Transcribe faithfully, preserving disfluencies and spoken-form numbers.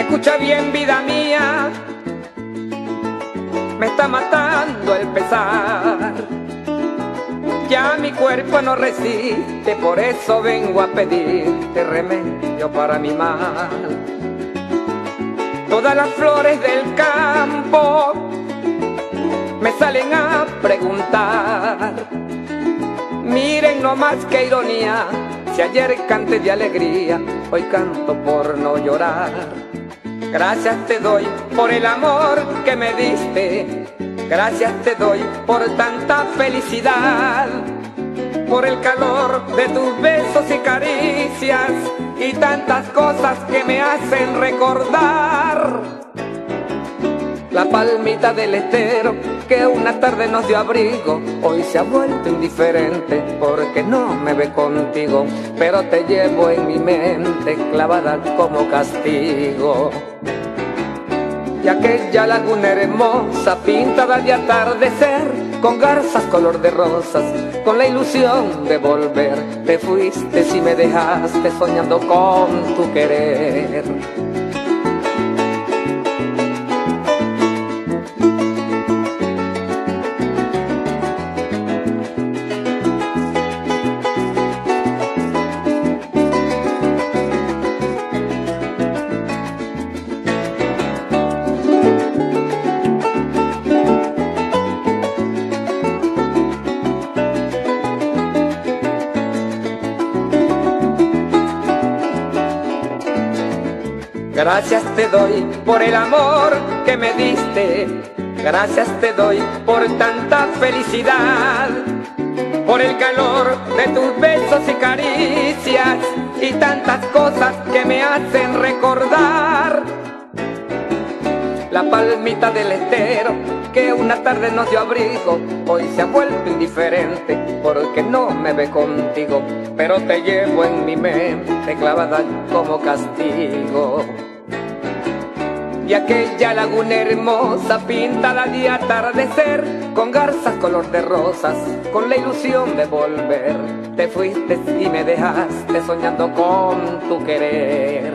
Escucha bien, vida mía, me está matando el pesar. Ya mi cuerpo no resiste, por eso vengo a pedirte remedio para mi mal. Todas las flores del campo me salen a preguntar. Miren nomás qué ironía, si ayer canté de alegría, hoy canto por no llorar. Gracias te doy por el amor que me diste, gracias te doy por tanta felicidad, por el calor de tus besos y caricias y tantas cosas que me hacen recordar. La palmita del estero que una tarde nos dio abrigo, hoy se ha vuelto indiferente porque no me ve contigo, pero te llevo en mi mente clavada como castigo. Y aquella laguna hermosa pintada de atardecer, con garzas color de rosas, con la ilusión de volver, te fuiste y me dejaste soñando con tu querer. Gracias te doy por el amor que me diste, gracias te doy por tanta felicidad, por el calor de tus besos y caricias y tantas cosas que me hacen recordar. La palmita del estero que una tarde nos dio abrigo, hoy se ha vuelto indiferente porque no me ve contigo, pero te llevo en mi mente clavada como castigo. Y aquella laguna hermosa pintada de atardecer, con garzas color de rosas, con la ilusión de volver, te fuiste y me dejaste soñando con tu querer.